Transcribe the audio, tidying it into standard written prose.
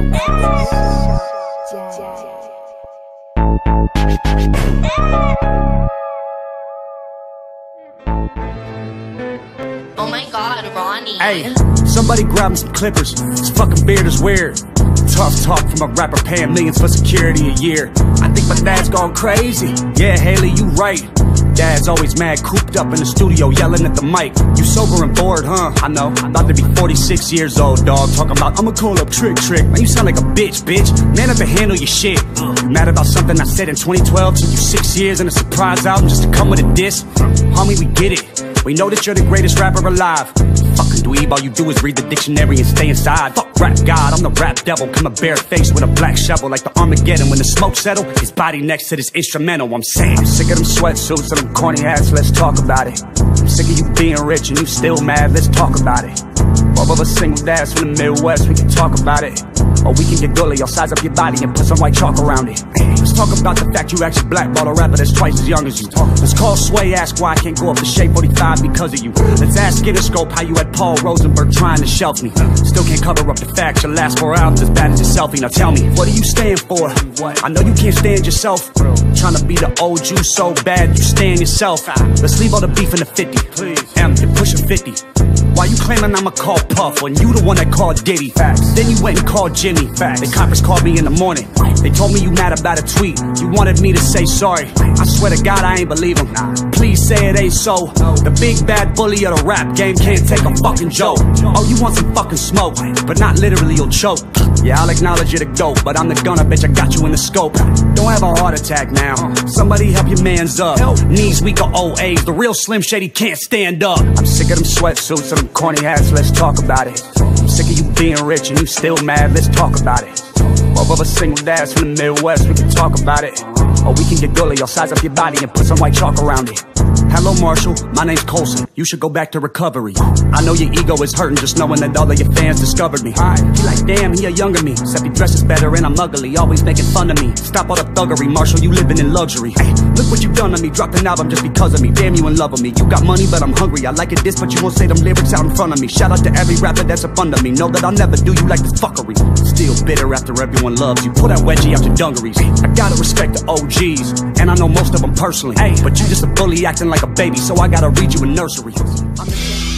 Oh my god, Ronnie. Hey, somebody grab me some clippers. This fucking beard is weird. Tough talk from a rapper paying millions for security a year. I think my dad's gone crazy. Yeah, Haley, you right. Dad's always mad, cooped up in the studio, yelling at the mic. You sober and bored, huh? I know. About to be 46 years old, dog. Talking about, I'ma call up Trick. Man, you sound like a bitch. Man up and handle your shit. You mad about something I said in 2012? Took you 6 years and a surprise album just to come with a diss? Homie, we get it. We know that you're the greatest rapper alive. Fucking dweeb, all you do is read the dictionary and stay inside. Fuck rap god, I'm the rap devil. Coming barefaced with a black shovel like the Armageddon. When the smoke settle, his body next to this instrumental. I'm saying, I'm sick of them sweatsuits and them corny hats, let's talk about it. I'm sick of you being rich and you still mad, let's talk about it. Both of us single dads from the Midwest, we can talk about it. Or we can get gully, I'll size up your body and put some white chalk around it. Let's talk about the fact you actually blackballed a rapper that's twice as young as you. Let's call Sway, ask why I can't go up to Shea 45 because of you. Let's ask Interscope how you had Paul Rosenberg trying to shelf me. Still can't cover up the fact your last 4 albums as bad as your selfie. Now tell me, what do you stand for? I know you can't stand yourself. Trying to be the old you so bad you stand yourself. Let's leave all the beef in the 50. You're pushing 50. Why you claiming I'ma call Puff when you the one that called Diddy? Facts. Then you went and called Jimmy. Facts. The coppers called me in the morning. They told me you mad about a tweet. You wanted me to say sorry. I swear to God I ain't believe them. Please say it ain't so. The big bad bully of the rap game can't take a fucking joke. Oh, you want some fucking smoke, but not literally, you'll choke. Yeah, I'll acknowledge you're the GOAT, but I'm the gunner, bitch, I got you in the scope. Don't have a heart attack now. Somebody help your mans up. Knees weak or old age, the real Slim Shady can't stand up. I'm sick of them sweatsuits and them corny hats, let's talk about it. I'm sick of you being rich and you still mad, let's talk about it. Both of us single dads from the Midwest, we can talk about it. Or we can get gully, I'll size up your body and put some white chalk around it. Hello Marshall, my name's Colson. You should go back to recovery. I know your ego is hurting just knowing that all of your fans discovered me. He like, damn, he a younger me. Except he dresses better and I'm ugly, always making fun of me. Stop all the thuggery, Marshall, you living in luxury. Hey, look what you done to me, dropped an album just because of me. Damn, you in love with me. You got money, but I'm hungry. I like it this, but you won't say them lyrics out in front of me. Shout out to every rapper that's up under me. Know that I'll never do you like this fuckery. Still bitter after everyone loves you. Pull that wedgie out your dungarees. I gotta respect the OGs, and I know most of them personally. Hey, but you just a bully acting like a baby, so I gotta read you in nursery.